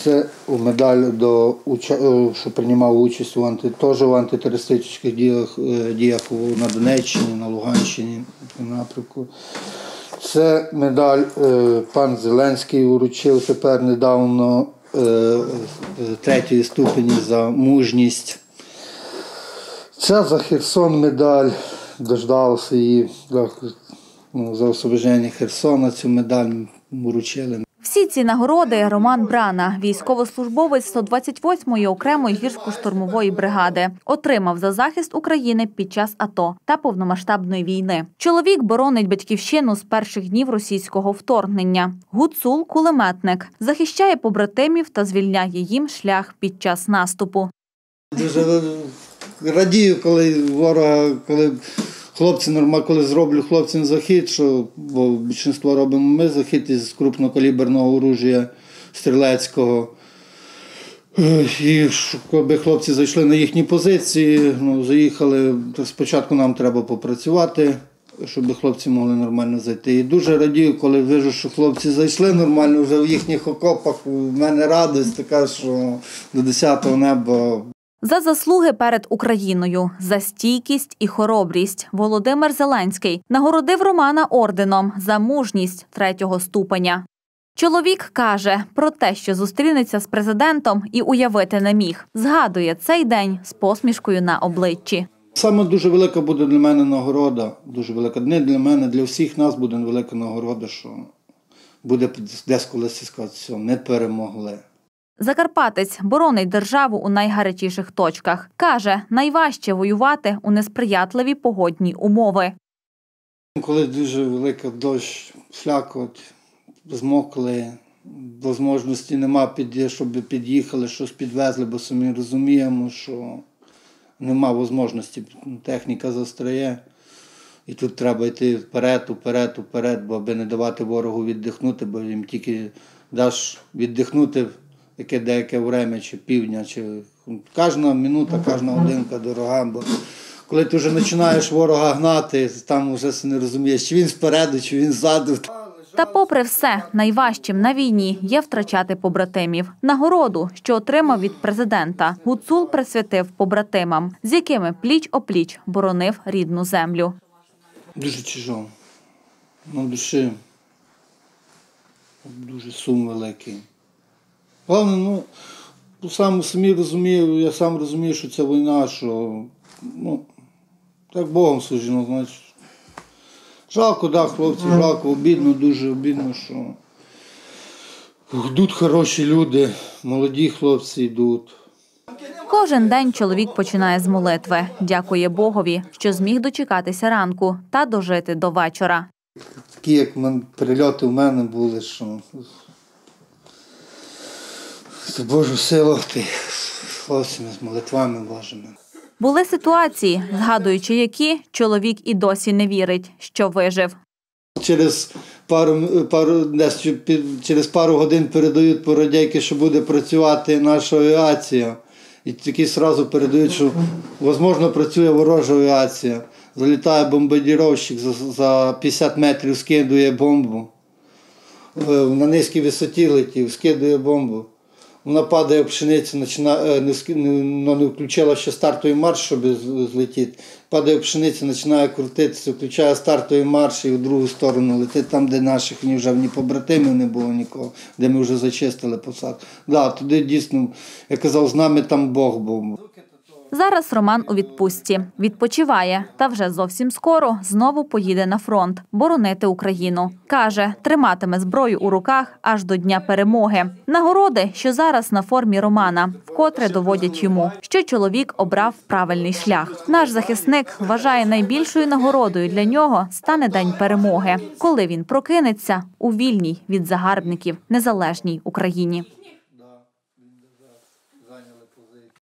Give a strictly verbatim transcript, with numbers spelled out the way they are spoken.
Це медаль, до, що приймав участь у анти, теж в антитерористичних діях, діях на Донеччині, на Луганщині напрямку. Це медаль пан Зеленський вручив тепер недавно третьої ступені за мужність. Це за Херсон медаль, дождався її, ну, за освобождення Херсона цю медаль вручили. Всі ці нагороди Роман Брана, військовослужбовець сто двадцять восьмої окремої гірсько-штурмової бригади, отримав за захист України під час АТО та повномасштабної війни. Чоловік боронить батьківщину з перших днів російського вторгнення. Гуцул – кулеметник, захищає побратимів та звільняє їм шлях під час наступу. Дуже радію, коли ворога, коли хлопці нормально, коли зроблю хлопцям захід, що, бо більшість робимо ми захід із крупнокаліберного оружия стрілецького. І коли хлопці зайшли на їхні позиції, ну, заїхали, то спочатку нам треба попрацювати, щоб хлопці могли нормально зайти. І дуже радію, коли бачу, що хлопці зайшли нормально вже в їхніх окопах. У мене радість така, що до десятого неба. За заслуги перед Україною, за стійкість і хоробрість Володимир Зеленський нагородив Романа орденом за мужність третього ступеня. Чоловік каже про те, що зустрінеться з президентом, і уявити не міг. Згадує цей день з посмішкою на обличчі. Саме дуже велика буде для мене нагорода, дуже велика. Не для мене, для всіх нас буде велика нагорода, що буде десь колись сказати, все, не перемогли. Закарпатець боронить державу у найгарячіших точках. Каже, найважче воювати у несприятливі погодні умови. Коли дуже великий дощ, слякоть, змокли, можливості нема, щоб під'їхали, щось підвезли, бо самі розуміємо, що нема можливості, техніка застряє. І тут треба йти вперед, вперед, вперед, бо аби не давати ворогу віддихнути, бо їм тільки даш віддихнути яке деяке время, чи півдня, чи кожна минута, кожна годинка дорога, бо коли ти вже починаєш ворога гнати, там вже не розумієш, чи він спереду, чи він ззаду. Та попри все, найважчим на війні є втрачати побратимів. Нагороду, що отримав від президента, Гуцул присвятив побратимам, з якими пліч-опліч боронив рідну землю. Дуже тяжко. На душі дуже сум великий. Головне, ну, сам самі розумію, я сам розумію, що це війна, що, ну, так Богом сужено, значить. Жалко, да, хлопці, жалко, обідно, дуже обідно, що йдуть хороші люди, молоді хлопці йдуть. Кожен день чоловік починає з молитви. Дякує Богові, що зміг дочекатися ранку та дожити до вечора. Такі, як прильоти в мене були, що з Божу силу ти хлопцями, з молитвами Божими. Були ситуації, згадуючи які, чоловік і досі не вірить, що вижив. Через пару, пару, десь, через пару годин передають по радійки, що буде працювати наша авіація. І такі одразу передають, що, можливо, працює ворожа авіація. Залітає бомбардировщик, за, за п'ятдесят метрів скидує бомбу. На низькій висоті летів, скидує бомбу. Вона падає в пшеницю, починає, не, не включила ще стартовий марш, щоб злетіти. Падає в пшеницю, починає крутитися, включає стартовий марш і в другу сторону летить, там, де наших ні вже ні побратимів не було нікого, де ми вже зачистили посадку. Да, туди дійсно, я казав, з нами там Бог був. Зараз Роман у відпустці. Відпочиває. Та вже зовсім скоро знову поїде на фронт – боронити Україну. Каже, триматиме зброю у руках аж до Дня перемоги. Нагороди, що зараз на формі Романа, вкотре доводять йому, що чоловік обрав правильний шлях. Наш захисник вважає, найбільшою нагородою для нього стане День перемоги, коли він прокинеться у вільній від загарбників незалежній Україні.